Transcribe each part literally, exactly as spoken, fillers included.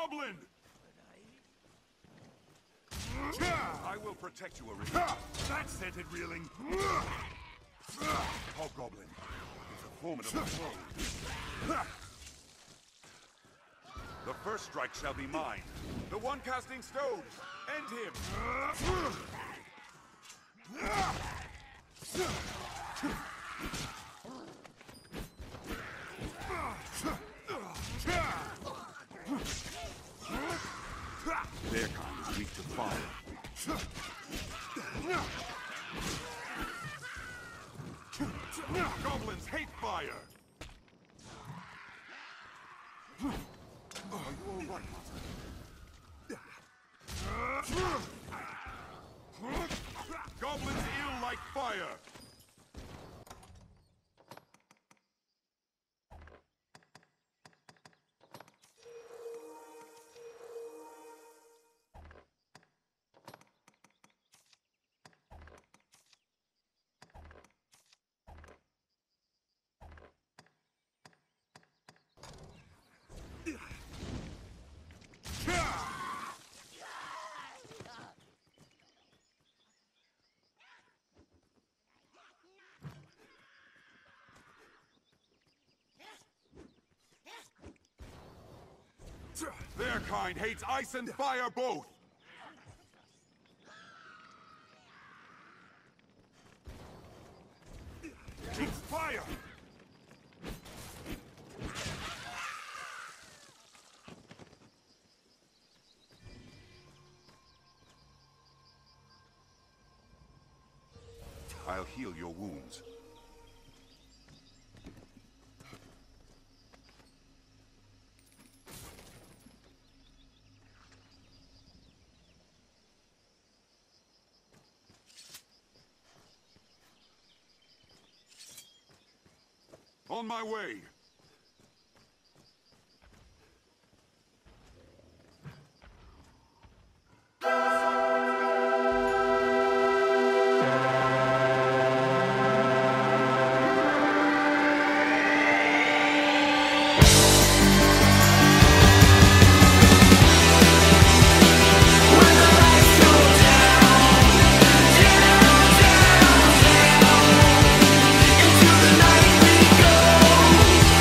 Hobgoblin! I will protect you, Arena. That scented reeling. Hobgoblin is a formidable foe. The first strike shall be mine. The one casting stones. End him. Their kind is weak to fire. Goblins hate fire! Are you all right, Mother? Goblins ill like fire! Their kind hates ice and fire both! It's fire! I'll heal your wounds. On my way! Into the night we go.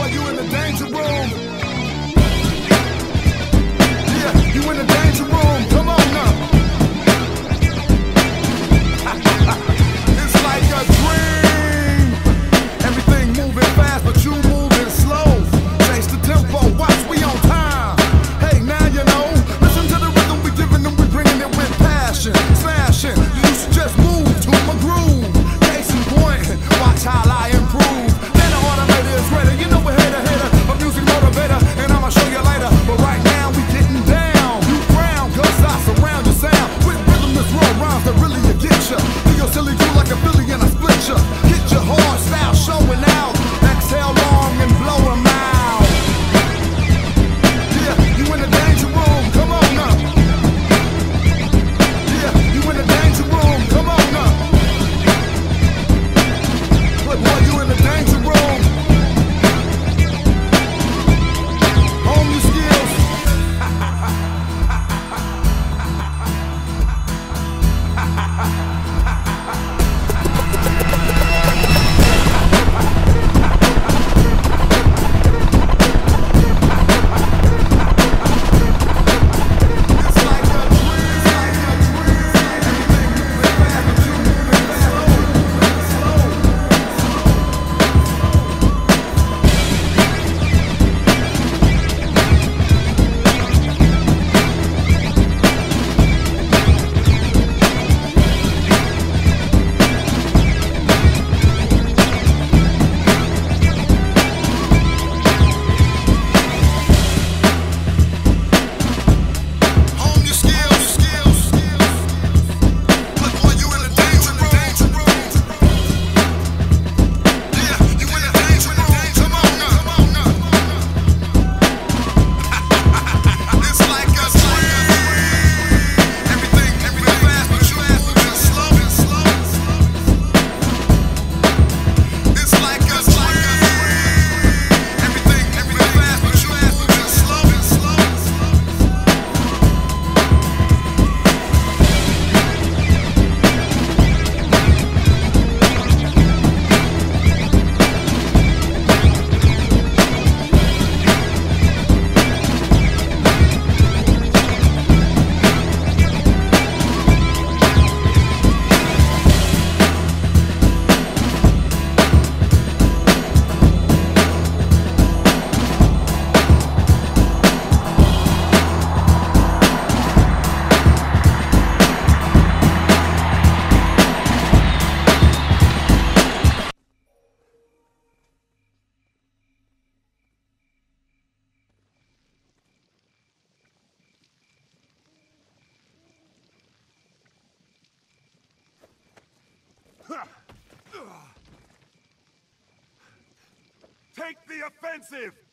boy, you in the danger room. Yeah, you in the danger room. Come on now. It's like a dream. Everything moving fast, but you moving slow. Change the tempo, watch, we on time. Hey, now you know. Listen to the rhythm we giving them, we bringing it with passion. Smashing, you used to just move to my groove. Case in point, watch how I improve. Then the automator is ready, you know we're hater, hater. A music motivator, and I'ma show you later. But right now we getting down. You frown, cause I surround your sound. With rhythm that's raw rhymes that really will get ya. Do your silly do like a Philly and I split ya. Hit your hard style showing out. Exhale long and blow 'em out. Yeah, you in the danger room, come on now. Yeah, you in the danger room, come on now. Look, boy, you in the danger room. Hone your skills. It's like a dream, it's like a dream. Everything moving fast, but you moving slow, slow. Hone your skills, skills. Look, boy, you in the danger room. Yeah, you in the danger room. Come on now, come on now. It's like a dream. Everything moving fast, but you moving slow, slow. It's like a dream. Everything moving fast, but you moving slow, slow. Take the offensive!